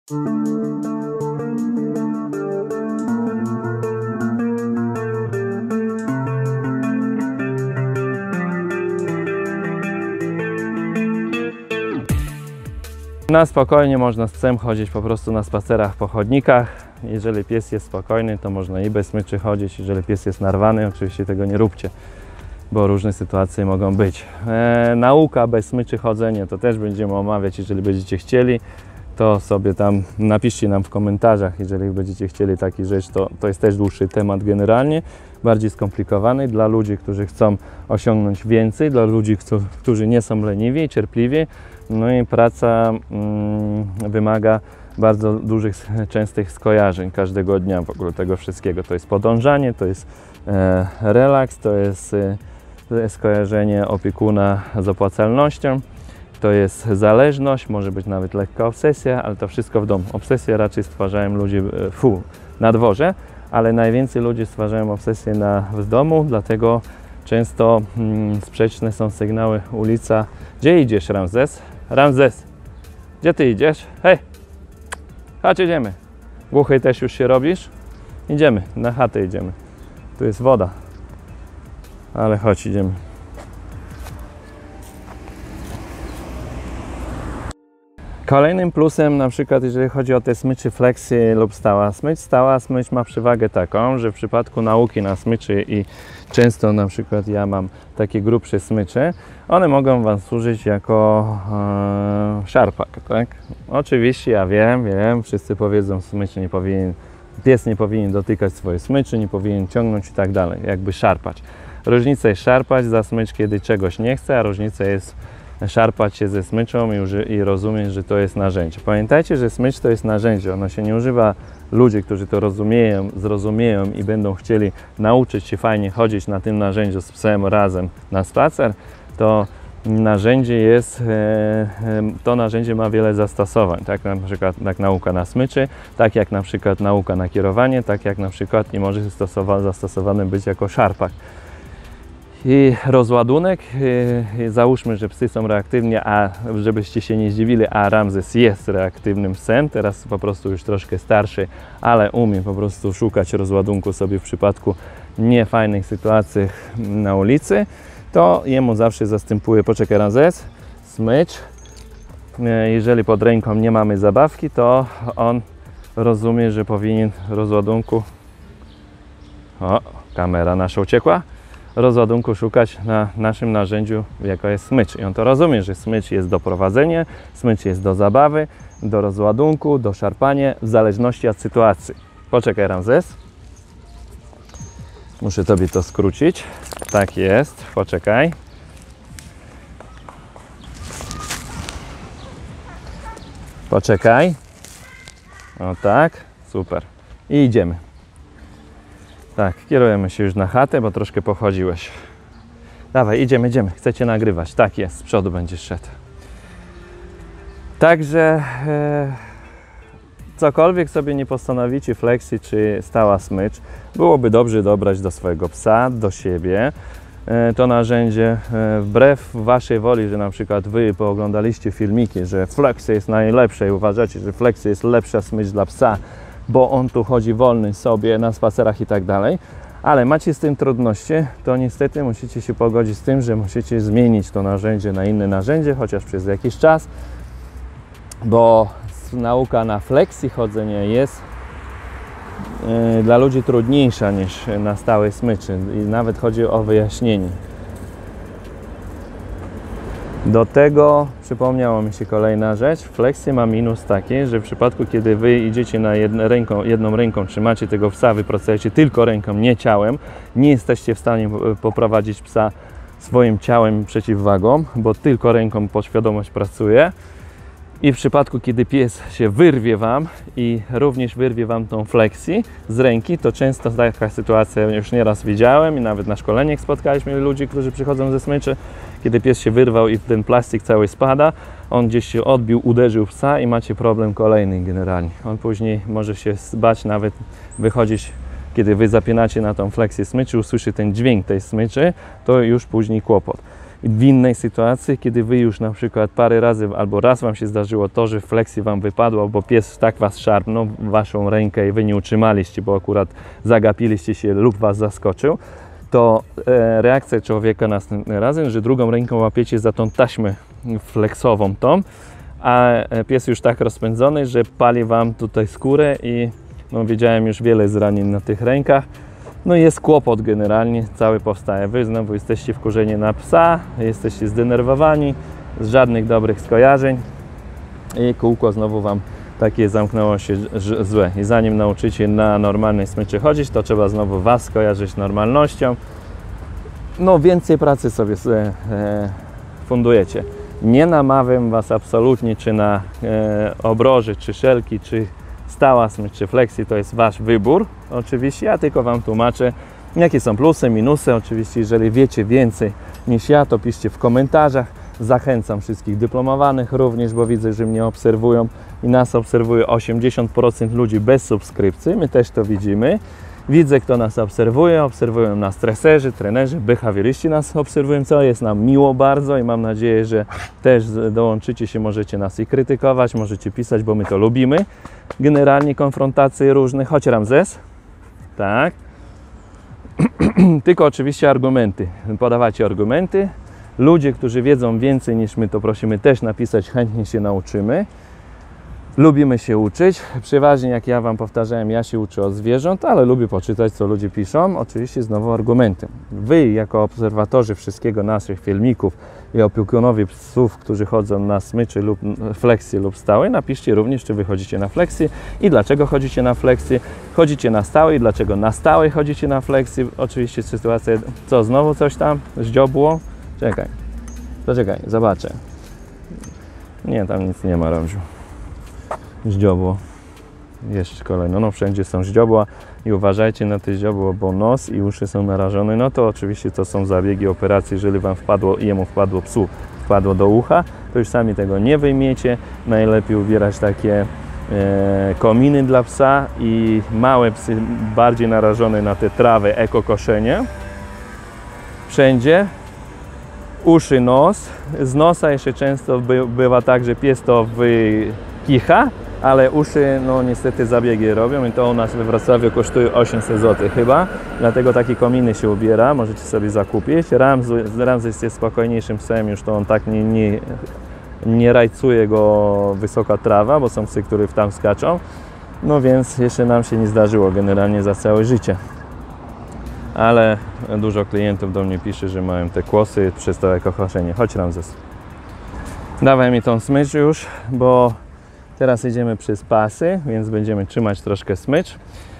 Na spokojnie można z psem chodzić po prostu na spacerach po chodnikach. Jeżeli pies jest spokojny, to można i bez smyczy chodzić. Jeżeli pies jest narwany, oczywiście tego nie róbcie, bo różne sytuacje mogą być. Nauka bez smyczy chodzenie to też będziemy omawiać, jeżeli będziecie chcieli. To sobie tam napiszcie nam w komentarzach, jeżeli będziecie chcieli taki rzecz, to jest też dłuższy temat generalnie, bardziej skomplikowany dla ludzi, którzy chcą osiągnąć więcej, dla ludzi, którzy nie są leniwi, cierpliwi. No i praca wymaga bardzo dużych, częstych skojarzeń każdego dnia w ogóle tego wszystkiego. To jest podążanie, to jest relaks, to jest skojarzenie opiekuna z opłacalnością. To jest zależność, może być nawet lekka obsesja, ale to wszystko w domu. Obsesję raczej stwarzają ludzie na dworze, ale najwięcej ludzi stwarzają obsesję w domu, dlatego często sprzeczne są sygnały ulica. Gdzie idziesz, Ramzes? Ramzes, gdzie ty idziesz? Hej, chodź, idziemy. Głuchy też już się robisz? Idziemy, na chatę idziemy. Tu jest woda, ale chodź, idziemy. Kolejnym plusem, na przykład jeżeli chodzi o te smyczy flexy lub stała smycz ma przewagę taką, że w przypadku nauki na smyczy i często na przykład ja mam takie grubsze smycze, one mogą Wam służyć jako szarpak, tak? Oczywiście ja wiem, wszyscy powiedzą, pies nie powinien dotykać swojej smyczy, nie powinien ciągnąć i tak dalej, jakby szarpać. Różnica jest szarpać za smycz, kiedy czegoś nie chce, a różnica jest szarpać się ze smyczą i rozumieć, że to jest narzędzie. Pamiętajcie, że smycz to jest narzędzie. Ono się nie używa ludzi, którzy to zrozumieją i będą chcieli nauczyć się fajnie chodzić na tym narzędziu z psem razem na spacer. To narzędzie ma wiele zastosowań, tak na przykład jak nauka na smyczy, tak jak na przykład nauka na kierowanie, tak jak na przykład nie może zastosowane być jako szarpak. I rozładunek, załóżmy, że psy są reaktywni, a żebyście się nie zdziwili, a Ramzes jest reaktywnym psem, teraz po prostu już troszkę starszy, ale umie po prostu szukać rozładunku sobie w przypadku niefajnych sytuacji na ulicy, to jemu zawsze zastępuje, poczekaj Ramzes, smycz. Jeżeli pod ręką nie mamy zabawki, to on rozumie, że powinien rozładunku, kamera nasza uciekła, rozładunku szukać na naszym narzędziu, jako jest smycz. I on to rozumie, że smycz jest do prowadzenia, smycz jest do zabawy, do rozładunku, do szarpania, w zależności od sytuacji. Poczekaj Ramzes. Muszę Tobie to skrócić. Tak jest, poczekaj. Poczekaj. O tak, super. I idziemy. Tak, kierujemy się już na chatę, bo troszkę pochodziłeś. Dawaj, idziemy. Chcecie nagrywać. Tak jest, z przodu będziesz szedł. Także cokolwiek sobie nie postanowicie, flexi czy stała smycz, byłoby dobrze dobrać do swojego psa, do siebie. To narzędzie, wbrew Waszej woli, że na przykład Wy pooglądaliście filmiki, że flexi jest najlepsze i uważacie, że flexi jest lepsza smycz dla psa, bo on tu chodzi wolny sobie na spacerach i tak dalej, ale macie z tym trudności, to niestety musicie się pogodzić z tym, że musicie zmienić to narzędzie na inne narzędzie, chociaż przez jakiś czas, bo nauka na flexi chodzenie jest dla ludzi trudniejsza niż na stałej smyczy i nawet chodzi o wyjaśnienie. Do tego przypomniała mi się kolejna rzecz. Flexi ma minus taki, że w przypadku, kiedy Wy idziecie na jedną ręką, trzymacie tego psa, Wy pracujecie tylko ręką, nie ciałem, nie jesteście w stanie poprowadzić psa swoim ciałem przeciwwagą, bo tylko ręką podświadomość pracuje. I w przypadku, kiedy pies się wyrwie Wam i również wyrwie Wam tą flexi z ręki, to często taka sytuacja już nieraz widziałem i nawet na szkoleniach spotkaliśmy ludzi, którzy przychodzą ze smyczy, kiedy pies się wyrwał i ten plastik cały spada, on gdzieś się odbił, uderzył psa i macie problem kolejny generalnie. On później może się bać nawet wychodzić, kiedy Wy zapinacie na tą flexię smyczy, usłyszy ten dźwięk tej smyczy, to już później kłopot. w innej sytuacji, kiedy wy już na przykład parę razy albo raz wam się zdarzyło to, że flexi wam wypadło, bo pies tak was szarpnął w waszą rękę i wy nie utrzymaliście, bo akurat zagapiliście się lub was zaskoczył, to reakcja człowieka następnym razem, że drugą ręką łapiecie za tą taśmę flexową tą, a pies już tak rozpędzony, że pali wam tutaj skórę i no, widziałem już wiele zranień na tych rękach. No i jest kłopot generalnie, cały powstaje. Wy znowu jesteście wkurzeni na psa, jesteście zdenerwowani, z żadnych dobrych skojarzeń i kółko znowu wam takie zamknęło się złe. I zanim nauczycie na normalnej smyczy chodzić, to trzeba znowu was skojarzyć z normalnością. No więcej pracy sobie fundujecie. Nie namawiam was absolutnie, czy na obroży, czy szelki, czy stała smycz, czy flexi, to jest wasz wybór. Oczywiście ja tylko wam tłumaczę, jakie są plusy, minusy. Oczywiście jeżeli wiecie więcej niż ja, to piszcie w komentarzach. Zachęcam wszystkich dyplomowanych również, bo widzę, że mnie obserwują i nas obserwuje 80% ludzi bez subskrypcji. My też to widzimy. Widzę, kto nas obserwuje. Obserwują nas treserzy, trenerzy, behawioryści nas obserwują, co jest nam miło bardzo i mam nadzieję, że też dołączycie się, możecie nas i krytykować, możecie pisać, bo my to lubimy. Generalnie konfrontacje różne, choć Ramzes, tak. Tylko oczywiście argumenty. Podawacie argumenty. Ludzie, którzy wiedzą więcej niż my, to prosimy też napisać, chętnie się nauczymy. Lubimy się uczyć. Przeważnie, jak ja wam powtarzałem, ja się uczę od zwierząt, ale lubię poczytać, co ludzie piszą. Oczywiście znowu argumenty. Wy, jako obserwatorzy wszystkiego naszych filmików i opiekunowie psów, którzy chodzą na smyczy lub flexi lub stałej, napiszcie również, czy wy chodzicie na flexi i dlaczego chodzicie na flexi. Chodzicie na stałej i dlaczego na stałej chodzicie na flexi. Oczywiście sytuacja, co znowu coś tam zdziobło. Czekaj, poczekaj, zobaczę. Nie, tam nic nie ma, Romziu. Zdziobło. Jeszcze kolejno, no wszędzie są ździobła i uważajcie na te ździobła, bo nos i uszy są narażone. No to oczywiście to są zabiegi operacji, jeżeli wam wpadło, jemu wpadło, psu wpadło do ucha, to już sami tego nie wyjmiecie. Najlepiej ubierać takie kominy dla psa i małe psy bardziej narażone na te trawy, ekokoszenie. Wszędzie. Uszy, nos. Z nosa jeszcze często bywa tak, że pies to wykicha, ale uszy, no niestety zabiegi robią i to u nas we Wrocławiu kosztuje 800 zł chyba, dlatego takie kominy się ubiera, możecie sobie zakupić. Ramzes jest spokojniejszym psem, już to on tak nie rajcuje go wysoka trawa, bo są psy, które tam skaczą, no więc jeszcze nam się nie zdarzyło generalnie za całe życie. Ale dużo klientów do mnie pisze, że mają te kłosy przez to ekokoszenie. Chodź, Ramzes. Dawaj mi tą smycz już, bo teraz idziemy przez pasy, więc będziemy trzymać troszkę smycz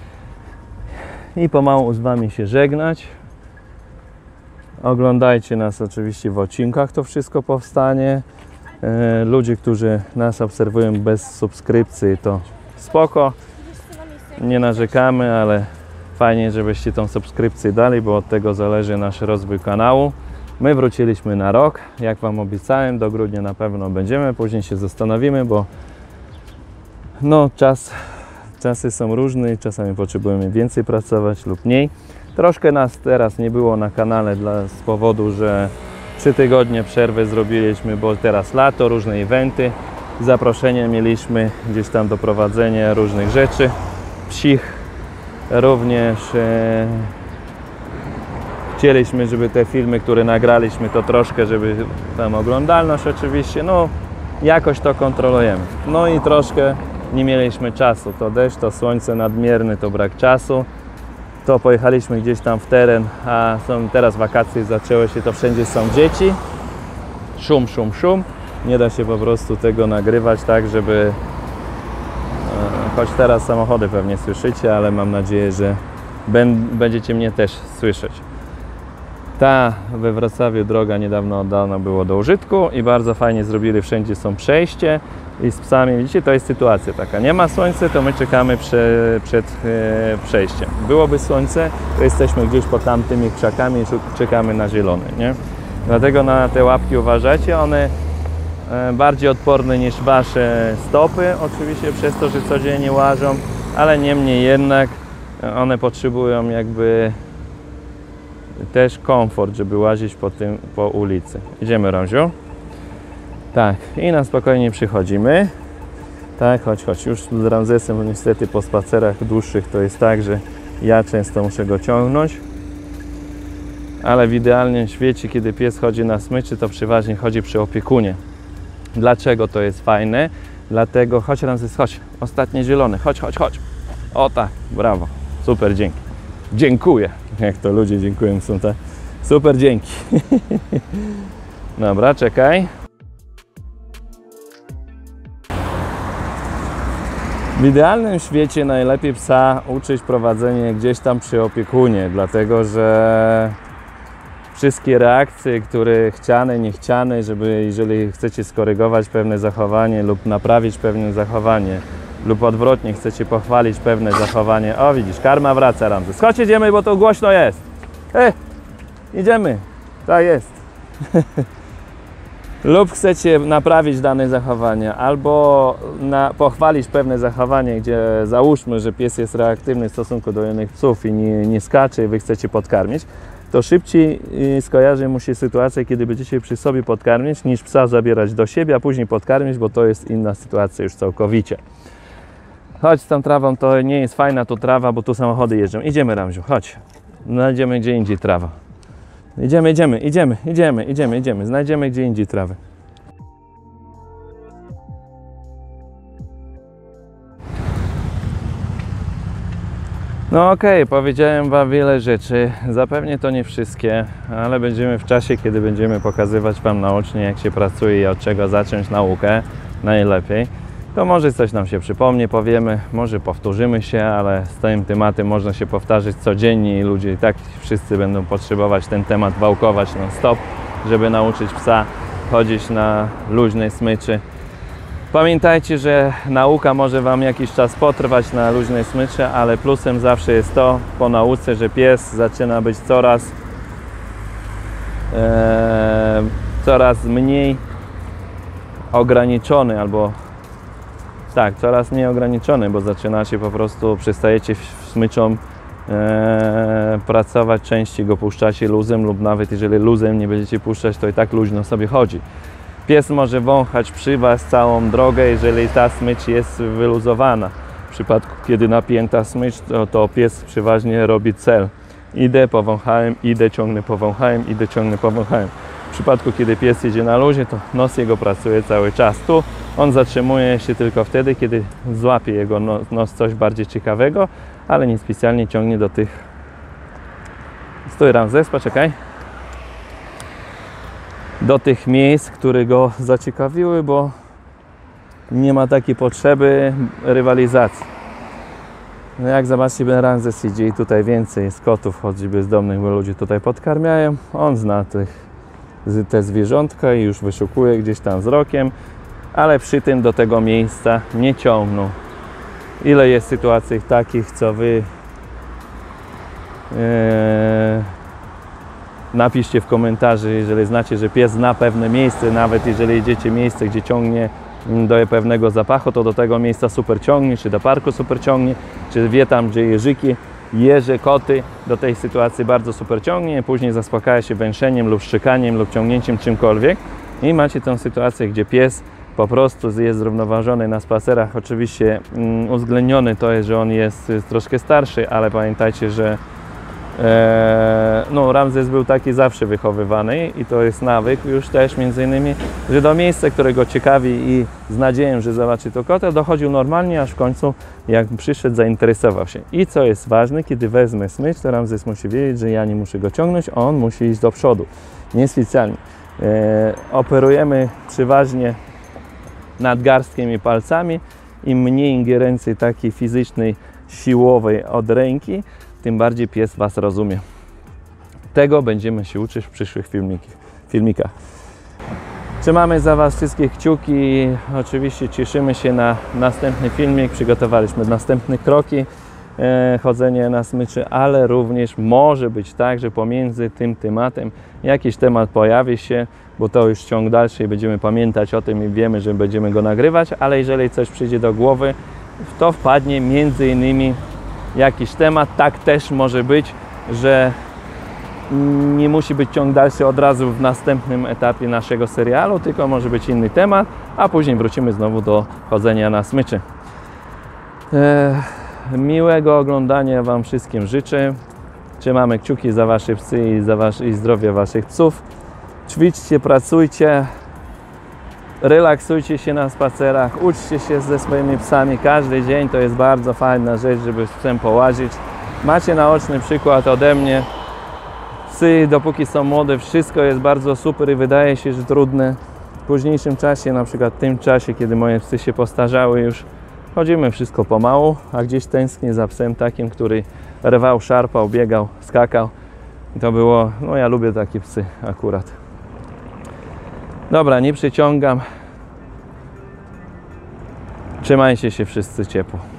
i pomału z wami się żegnać. Oglądajcie nas oczywiście w odcinkach, to wszystko powstanie. Ludzie, którzy nas obserwują bez subskrypcji, to spoko, nie narzekamy, ale fajnie, żebyście tą subskrypcję dali, bo od tego zależy nasz rozwój kanału. My wróciliśmy na rok, jak wam obiecałem, do grudnia na pewno będziemy, później się zastanowimy, bo no czasy są różne, czasami potrzebujemy więcej pracować lub mniej. Troszkę nas teraz nie było na kanale z powodu, że 3 tygodnie przerwy zrobiliśmy, bo teraz lato, różne eventy, zaproszenia mieliśmy gdzieś tam do prowadzenia różnych rzeczy, psich. Również chcieliśmy, żeby te filmy, które nagraliśmy, to troszkę, żeby tam oglądalność oczywiście, no jakoś to kontrolujemy. No i troszkę nie mieliśmy czasu, to deszcz, to słońce nadmierny, to brak czasu. To pojechaliśmy gdzieś tam w teren, a są teraz wakacje, zaczęły się, to wszędzie są dzieci. Szum, szum, szum. Nie da się po prostu tego nagrywać tak, żeby... Choć teraz samochody pewnie słyszycie, ale mam nadzieję, że będziecie mnie też słyszeć. Ta we Wrocławiu droga niedawno oddana była do użytku i bardzo fajnie zrobili, wszędzie są przejście i z psami, widzicie, to jest sytuacja taka, nie ma słońca, to my czekamy przed przejściem. Byłoby słońce, to jesteśmy gdzieś pod tamtymi krzakami i czekamy na zielony, nie? Dlatego na te łapki uważajcie, one bardziej odporne niż wasze stopy, oczywiście przez to, że codziennie łażą, ale niemniej jednak one potrzebują jakby też komfort, żeby łazić po ulicy. Idziemy, Ramziu. Tak, i na spokojnie przychodzimy. Tak, chodź. Już z Ramzesem niestety po spacerach dłuższych to jest tak, że ja często muszę go ciągnąć. Ale w idealnym świecie, kiedy pies chodzi na smyczy, to przeważnie chodzi przy opiekunie. Dlaczego to jest fajne? Dlatego, chodź Ramzes, chodź. Ostatnie zielone, chodź. O tak, brawo. Super, dzięki. Dziękuję. Jak to ludzie dziękują, są tak. Super, dzięki. Dobra, czekaj. W idealnym świecie najlepiej psa uczyć prowadzenie gdzieś tam przy opiekunie, dlatego że wszystkie reakcje, które chciane, niechciane, żeby jeżeli chcecie skorygować pewne zachowanie lub naprawić pewne zachowanie, lub odwrotnie chcecie pochwalić pewne zachowanie. O, widzisz, karma wraca, Ramzes. Chodź, idziemy, bo to głośno jest. Idziemy. Tak jest. Lub chcecie naprawić dane zachowanie, albo pochwalić pewne zachowanie, gdzie załóżmy, że pies jest reaktywny w stosunku do innych psów i nie skacze i wy chcecie podkarmić, to szybciej skojarzy mu się sytuacja, kiedy będziecie przy sobie podkarmić, niż psa zabierać do siebie, a później podkarmić, bo to jest inna sytuacja już całkowicie. Chodź z tą trawą, to nie jest fajna tu trawa, bo tu samochody jeżdżą. Idziemy, Ramziu, chodź. Znajdziemy gdzie indziej trawa. Idziemy. Znajdziemy gdzie indziej trawę. No okej, powiedziałem Wam wiele rzeczy. Zapewne to nie wszystkie, ale będziemy w czasie, kiedy będziemy pokazywać Wam naocznie, jak się pracuje i od czego zacząć naukę najlepiej. To może coś nam się przypomni, powiemy, może powtórzymy się, ale z tym tematem można się powtarzać codziennie i ludzie i tak wszyscy będą potrzebować ten temat wałkować non-stop, żeby nauczyć psa chodzić na luźnej smyczy. Pamiętajcie, że nauka może Wam jakiś czas potrwać na luźnej smyczy, ale plusem zawsze jest to po nauce, że pies zaczyna być coraz mniej ograniczony, albo tak, coraz mniej ograniczony, bo zaczynacie po prostu, przestajecie smyczą pracować częściej, go puszczacie luzem, lub nawet jeżeli luzem nie będziecie puszczać, to i tak luźno sobie chodzi. Pies może wąchać przy Was całą drogę, jeżeli ta smycz jest wyluzowana. W przypadku, kiedy napięta smycz, to pies przeważnie robi cel. Idę, powąchałem, idę, ciągnę, powąchałem, idę, ciągnę, powąchałem. W przypadku, kiedy pies jedzie na luzie, to nos jego pracuje cały czas. Tu on zatrzymuje się tylko wtedy, kiedy złapie jego nos coś bardziej ciekawego, ale nie specjalnie ciągnie do tych... Stój, Ramzes, poczekaj. Do tych miejsc, które go zaciekawiły, bo nie ma takiej potrzeby rywalizacji. No jak zobaczcie, Ramzes idzie i tutaj więcej jest kotów, choćby bezdomnych, bo ludzie tutaj podkarmiają. On zna te zwierzątka i już wyszukuje gdzieś tam wzrokiem, ale przy tym do tego miejsca nie ciągną. Ile jest sytuacji takich, co wy napiszcie w komentarzu, jeżeli znacie, że pies zna pewne miejsce, nawet jeżeli idziecie miejsce, gdzie ciągnie do pewnego zapachu, to do tego miejsca super ciągnie, czy do parku super ciągnie, czy wie tam, gdzie jeżyki, jeże, koty, do tej sytuacji bardzo super ciągnie, później zaspokaja się węszeniem lub szczekaniem lub ciągnięciem czymkolwiek i macie tę sytuację, gdzie pies po prostu jest zrównoważony na spacerach. Oczywiście uwzględniony to jest, że on jest troszkę starszy, ale pamiętajcie, że no, Ramzes był taki zawsze wychowywany i to jest nawyk już też między innymi, że do miejsca, którego ciekawi i z nadzieją, że zobaczy to kota, dochodził normalnie, aż w końcu jak przyszedł, zainteresował się. I co jest ważne, kiedy wezmę smycz, to Ramzes musi wiedzieć, że ja nie muszę go ciągnąć, on musi iść do przodu, niespecjalnie. Operujemy przeważnie nadgarstkiem i palcami, im mniej ingerencji takiej fizycznej, siłowej od ręki, tym bardziej pies Was rozumie. Tego będziemy się uczyć w przyszłych filmikach. Trzymamy za Was wszystkie kciuki. Oczywiście cieszymy się na następny filmik. Przygotowaliśmy następne kroki chodzenie na smyczy, ale również może być tak, że pomiędzy tym tematem jakiś temat pojawi się, bo to już ciąg dalszy i będziemy pamiętać o tym i wiemy, że będziemy go nagrywać, ale jeżeli coś przyjdzie do głowy, to wpadnie między innymi jakiś temat. Tak też może być, że nie musi być ciąg dalszy od razu w następnym etapie naszego serialu, tylko może być inny temat, a później wrócimy znowu do chodzenia na smyczy. Miłego oglądania Wam wszystkim życzę. Trzymamy kciuki za Wasze psy i zdrowie Waszych psów. Ćwiczcie, pracujcie, relaksujcie się na spacerach, uczcie się ze swoimi psami. Każdy dzień to jest bardzo fajna rzecz, żeby z psem połazić. Macie naoczny przykład ode mnie. Psy, dopóki są młode, wszystko jest bardzo super i wydaje się, że trudne. W późniejszym czasie, na przykład w tym czasie, kiedy moje psy się postarzały już, chodzimy wszystko pomału, a gdzieś tęsknię za psem takim, który rwał, szarpał, biegał, skakał. I to było, no ja lubię takie psy akurat. Dobra, nie przeciągam. Trzymajcie się wszyscy ciepło.